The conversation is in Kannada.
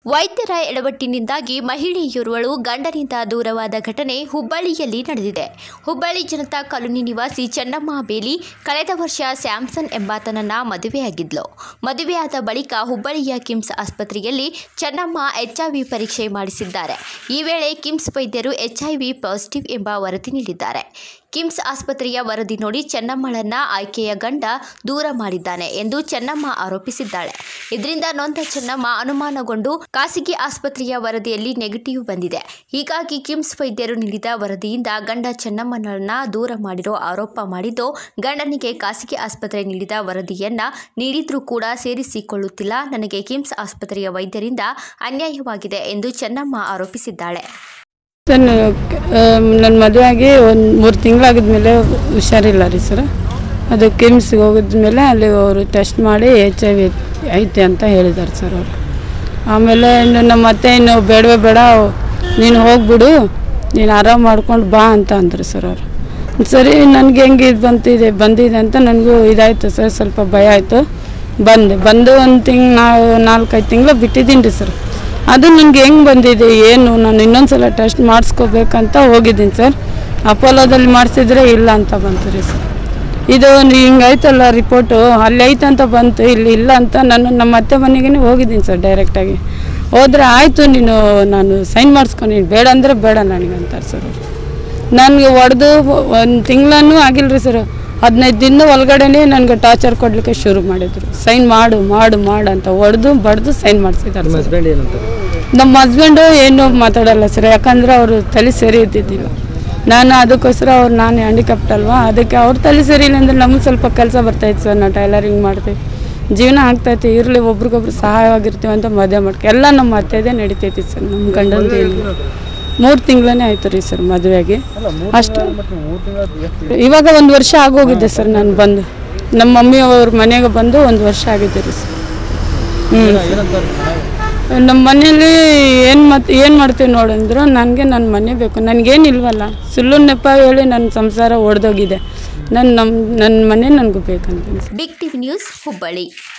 ವೈದ್ಯರ ಎಡವಟ್ಟಿನಿಂದಾಗಿ ಮಹಿಳೆಯೋರ್ವಳು ಗಂಡನಿಂದ ದೂರವಾದ ಘಟನೆ ಹುಬ್ಬಳ್ಳಿಯಲ್ಲಿ ನಡೆದಿದೆ. ಹುಬ್ಬಳ್ಳಿ ಜನತಾ ಕಾಲೋನಿ ನಿವಾಸಿ ಚೆನ್ನಮ್ಮ ಬೇಲಿ ಕಳೆದ ವರ್ಷ ಸ್ಯಾಮ್ಸನ್ ಎಂಬಾತನನ್ನ ಮದುವೆಯಾಗಿದ್ಲು. ಮದುವೆಯಾದ ಬಳಿಕ ಹುಬ್ಬಳ್ಳಿಯ ಕಿಮ್ಸ್ ಆಸ್ಪತ್ರೆಯಲ್ಲಿ ಚೆನ್ನಮ್ಮ HIV ಪರೀಕ್ಷೆ ಮಾಡಿಸಿದ್ದಾರೆ. ಈ ವೇಳೆ ಕಿಮ್ಸ್ ವೈದ್ಯರು HIV ಪಾಸಿಟಿವ್ ಎಂಬ ವರದಿ ನೀಡಿದ್ದಾರೆ. ಕಿಮ್ಸ್ ಆಸ್ಪತ್ರೆಯ ವರದಿ ನೋಡಿ ಚೆನ್ನಮ್ಮಳನ್ನ ಆಯ್ಕೆಯ ಗಂಡ ದೂರ ಮಾಡಿದ್ದಾನೆ ಎಂದು ಚೆನ್ನಮ್ಮ ಆರೋಪಿಸಿದ್ದಾಳೆ. ಇದರಿಂದ ನೊಂದ ಚೆನ್ನಮ್ಮ ಅನುಮಾನಗೊಂಡು ಖಾಸಗಿ ಆಸ್ಪತ್ರೆಯ ವರದಿಯಲ್ಲಿ ನೆಗೆಟಿವ್ ಬಂದಿದೆ. ಹೀಗಾಗಿ ಕಿಮ್ಸ್ ವೈದ್ಯರು ನೀಡಿದ ವರದಿಯಿಂದ ಗಂಡ ಚೆನ್ನಮ್ಮನನ್ನ ದೂರ ಮಾಡಿರೋ ಆರೋಪ ಮಾಡಿದ್ದು, ಗಂಡನಿಗೆ ಖಾಸಗಿ ಆಸ್ಪತ್ರೆ ನೀಡಿದ ವರದಿಯನ್ನ ನೀಡಿದ್ರೂ ಕೂಡ ಸೇರಿಸಿಕೊಳ್ಳುತ್ತಿಲ್ಲ. ನನಗೆ ಕಿಮ್ಸ್ ಆಸ್ಪತ್ರೆಯ ವೈದ್ಯರಿಂದ ಅನ್ಯಾಯವಾಗಿದೆ ಎಂದು ಚೆನ್ನಮ್ಮ ಆರೋಪಿಸಿದ್ದಾಳೆ. ನನ್ನ ಮದುವೆ ಆಗಿ ಒಂದು 3 ತಿಂಗಳಾಗಿದ್ಮೇಲೆ ಹುಷಾರಿಲ್ಲ ರೀ ಸರ್. ಅದು ಕಿಮ್ಸ್ಗೆ ಹೋಗಿದ್ಮೇಲೆ ಅಲ್ಲಿ ಅವರು ಟೆಸ್ಟ್ ಮಾಡಿ HIV ಐತೆ ಅಂತ ಹೇಳಿದ್ದಾರೆ ಸರ್ ಅವರು. ಆಮೇಲೆ ನಮ್ಮ ಅತ್ತೆ ಇನ್ನು ಬೇಡವೇ ಬೇಡ, ನೀನು ಹೋಗ್ಬಿಡು, ನೀನು ಆರಾಮ ಮಾಡ್ಕೊಂಡು ಬಾ ಅಂತ ಅಂದರು ಸರ್ ಅವರು. ಸರಿ, ನನಗೆ ಹೆಂಗೆ ಇದು ಬಂದಿದೆ ಅಂತ ನನಗೂ ಇದಾಯಿತು ಸರ್. ಸ್ವಲ್ಪ ಭಯ ಆಯಿತು. ಬಂದು ಒಂದು 4-5 ತಿಂಗಳು ಬಿಟ್ಟಿದ್ದೀನಿ ರೀ ಸರ್. ಅದು ನನಗೆ ಹೆಂಗೆ ಬಂದಿದೆ ಏನು, ನಾನು ಇನ್ನೊಂದು ಸಲ ಟೆಸ್ಟ್ ಮಾಡಿಸ್ಕೋಬೇಕಂತ ಹೋಗಿದ್ದೀನಿ ಸರ್. ಅಪೋಲೋದಲ್ಲಿ ಮಾಡಿಸಿದ್ರೆ ಇಲ್ಲ ಅಂತ ಬಂತು ರೀ ಸರ್. ಇದು ಹಿಂಗಾಯ್ತಲ್ಲ ರಿಪೋರ್ಟು, ಅಲ್ಲಿ ಐತೆ ಅಂತ ಬಂತು, ಇಲ್ಲಿ ಇಲ್ಲ ಅಂತ ನಮ್ಮ ಅತ್ತೆ ಮನೆಗೇ ಹೋಗಿದ್ದೀನಿ ಸರ್. ಡೈರೆಕ್ಟಾಗಿ ಹೋದರೆ ಆಯಿತು, ನಾನು ಸೈನ್ ಮಾಡಿಸ್ಕೊಂಡು ಬೇಡ ಅಂದರೆ ಬೇಡ ನನಗೆ ಅಂತಾರೆ ಸರ್. ನನಗೆ ಹೊಡೆದು 1 ತಿಂಗಳೂ ಆಗಿಲ್ಲ ರೀ ಸರ್. 15 ದಿನದ ಒಳಗಡೆನೇ ನನಗೆ ಟಾರ್ಚರ್ ಕೊಡಲಿಕ್ಕೆ ಶುರು ಮಾಡಿದರು. ಸೈನ್ ಮಾಡು ಮಾಡು ಮಾಡು ಅಂತ ಹೊಡೆದು ಬಡ್ದು ಸೈನ್ ಮಾಡಿಸಿದ್ದಾರೆ. ನಮ್ಮ ಹಸ್ಬೆಂಡು ಏನೂ ಮಾತಾಡಲ್ಲ ಸರ್, ಯಾಕಂದರೆ ಅವರು ತಲೆ ಸರಿ ಇದ್ದಿದ್ದಿಲ್ಲ. ನಾನು ಅದಕ್ಕೋಸ್ಕರ ನಾನು ಹ್ಯಾಂಡಿಕ್ಯಾಪ್ಟ್ ಅಲ್ವಾ, ಅದಕ್ಕೆ ಅವ್ರು ತಲೆ ಸರಿ ಇಲ್ಲ ಅಂದರೆ ನಮಗೆ ಸ್ವಲ್ಪ ಕೆಲಸ ಬರ್ತಾಯಿತ್ತು ಸರ್. ನಾವು ಟೈಲರಿಂಗ್ ಮಾಡ್ತೀವಿ, ಜೀವನ ಆಗ್ತೈತಿ, ಇರಲಿ ಒಬ್ರಿಗೊಬ್ರು ಸಹಾಯವಾಗಿರ್ತೀವಿ ಅಂತ ಮದುವೆ ಮಾಡ್ಕೊ ಎಲ್ಲ ನಮ್ಮ ಅತ್ತೆದೇ ನಡಿತೈತಿ ಸರ್. ನಮ್ಮ ಗಂಡಂದು 3 ತಿಂಗಳೇ ಆಯಿತು ರೀ ಸರ್ ಮದುವೆಗೆ. ಅಷ್ಟು ಇವಾಗ 1 ವರ್ಷ ಆಗೋಗಿದೆ ಸರ್. ನಾನು ಬಂದು ನಮ್ಮ ಮಮ್ಮಿ ಅವ್ರ ಮನೆಗೆ ಬಂದು 1 ವರ್ಷ ಆಗಿದೆ ರೀ ಸರ್. ನಮ್ಮ ಮನೇಲಿ ಏನು ಮಾಡ್ತೀವಿ ನೋಡಂದ್ರು, ನನಗೆ ನನ್ನ ಮನೆ ಬೇಕು, ನನಗೇನಿಲ್ವಲ್ಲ, ಸುಳ್ಳು ನೆಪ ಹೇಳಿ ನನ್ನ ಸಂಸಾರ ಒಡೆದೋಗಿದೆ, ನನ್ನ ಮನೆ ನನಗೂ ಬೇಕಂತ. Big TV news Hubballi.